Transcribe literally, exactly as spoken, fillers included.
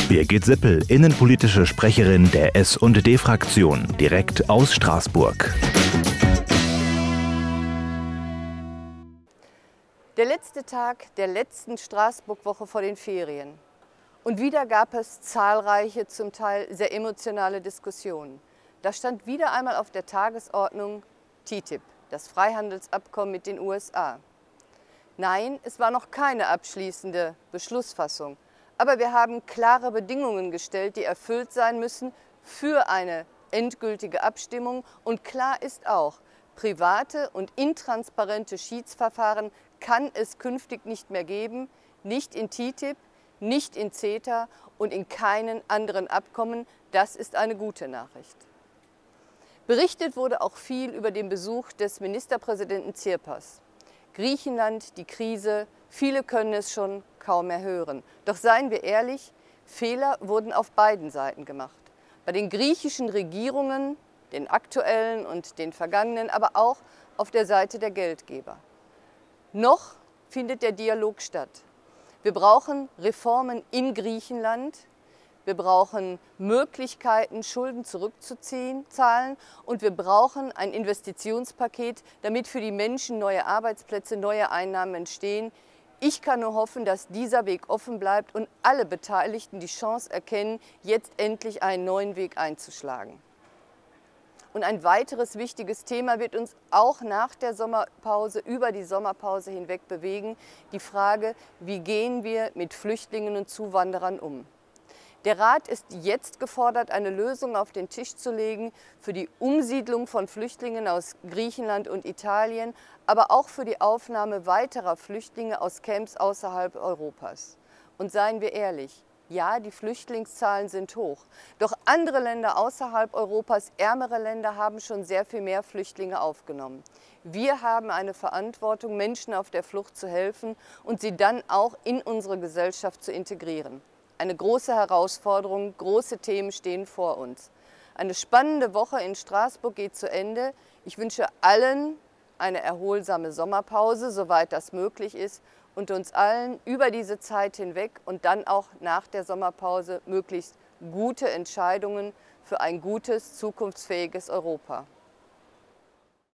Birgit Sippel, innenpolitische Sprecherin der S und D-Fraktion, direkt aus Straßburg. Der letzte Tag der letzten Straßburg-Woche vor den Ferien. Und wieder gab es zahlreiche, zum Teil sehr emotionale Diskussionen. Da stand wieder einmal auf der Tagesordnung T T I P, das Freihandelsabkommen mit den U S A. Nein, es war noch keine abschließende Beschlussfassung. Aber wir haben klare Bedingungen gestellt, die erfüllt sein müssen für eine endgültige Abstimmung. Und klar ist auch, private und intransparente Schiedsverfahren kann es künftig nicht mehr geben, nicht in T T I P, nicht in CETA und in keinen anderen Abkommen. Das ist eine gute Nachricht. Berichtet wurde auch viel über den Besuch des Ministerpräsidenten Tsipras. Griechenland, die Krise, viele können es schon kaum mehr hören. Doch seien wir ehrlich, Fehler wurden auf beiden Seiten gemacht. Bei den griechischen Regierungen, den aktuellen und den vergangenen, aber auch auf der Seite der Geldgeber. Noch findet der Dialog statt. Wir brauchen Reformen in Griechenland. Wir brauchen Möglichkeiten, Schulden zurückzuziehen, zahlen, und wir brauchen ein Investitionspaket, damit für die Menschen neue Arbeitsplätze, neue Einnahmen entstehen. Ich kann nur hoffen, dass dieser Weg offen bleibt und alle Beteiligten die Chance erkennen, jetzt endlich einen neuen Weg einzuschlagen. Und ein weiteres wichtiges Thema wird uns auch nach der Sommerpause, über die Sommerpause hinweg bewegen: die Frage, wie gehen wir mit Flüchtlingen und Zuwanderern um? Der Rat ist jetzt gefordert, eine Lösung auf den Tisch zu legen für die Umsiedlung von Flüchtlingen aus Griechenland und Italien, aber auch für die Aufnahme weiterer Flüchtlinge aus Camps außerhalb Europas. Und seien wir ehrlich, ja, die Flüchtlingszahlen sind hoch. Doch andere Länder außerhalb Europas, ärmere Länder, haben schon sehr viel mehr Flüchtlinge aufgenommen. Wir haben eine Verantwortung, Menschen auf der Flucht zu helfen und sie dann auch in unsere Gesellschaft zu integrieren. Eine große Herausforderung, große Themen stehen vor uns. Eine spannende Woche in Straßburg geht zu Ende. Ich wünsche allen eine erholsame Sommerpause, soweit das möglich ist, und uns allen über diese Zeit hinweg und dann auch nach der Sommerpause möglichst gute Entscheidungen für ein gutes, zukunftsfähiges Europa.